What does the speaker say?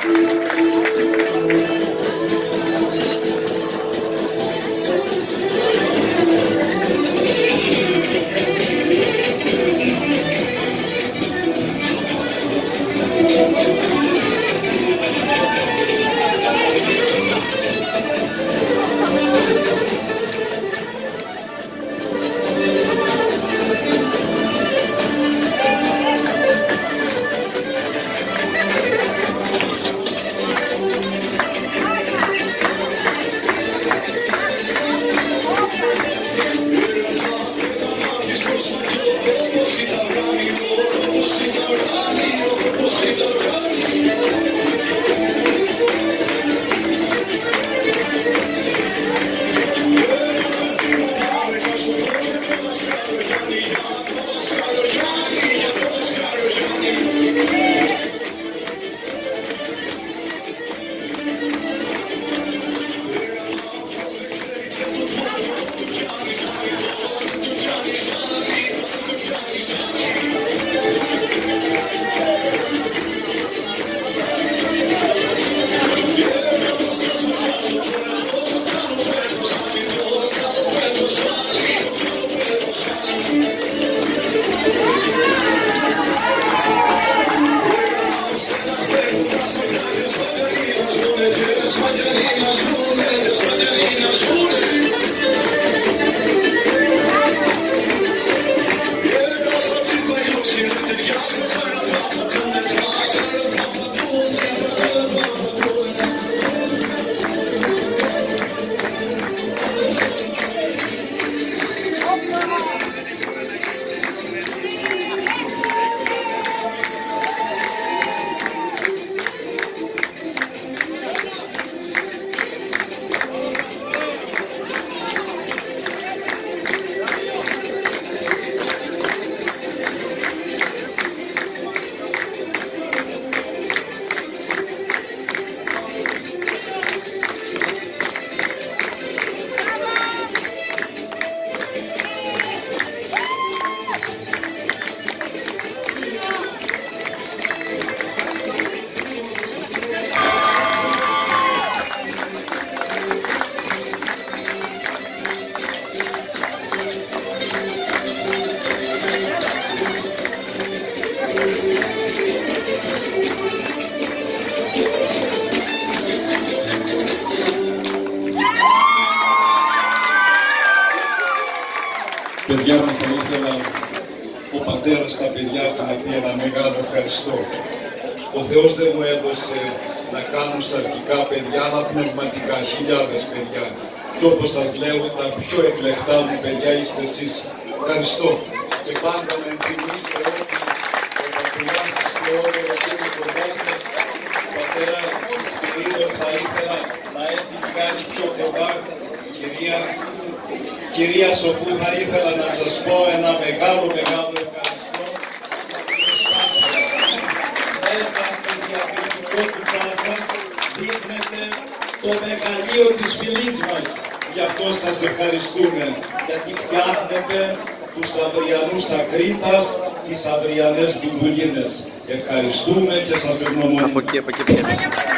Παιδιά μου, θα ήθελα ο πατέρας στα παιδιά του να πει ένα μεγάλο ευχαριστώ. Ο Θεός δεν μου έδωσε να κάνω σαρκικά παιδιά, αλλά πνευματικά, χιλιάδες παιδιά. Και όπως σας λέω, τα πιο εκλεκτά μου παιδιά είστε εσείς. Ευχαριστώ. Και πάντα να εντιμήσετε ότι ο πατριάς σας Θεόδωρος είναι κοντά σας. Πατέρα Σπυρίδων, θα ήθελα να έρθει κάτι πιο κοντά. Κυρία Σοφού, θα ήθελα να σας πω ένα μεγάλο ευχαριστώ για την προσπάθεια. Μέσα στην διαφορετικότητά σας δείχνετε το μεγαλείο της φυλής μας. Γι' αυτό σας ευχαριστούμε, γιατί φτιάχνετε τους αυριανούς ακρίτας, τις αυριανές μπουμπουλίνες. Ευχαριστούμε και σας ευγνωμονούμε.